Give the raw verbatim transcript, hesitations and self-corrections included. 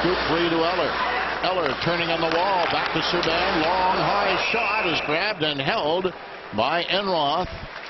scoop free to Eller. Eller turning on the wall. Back to Subban. Long high shot is grabbed and held by Enroth.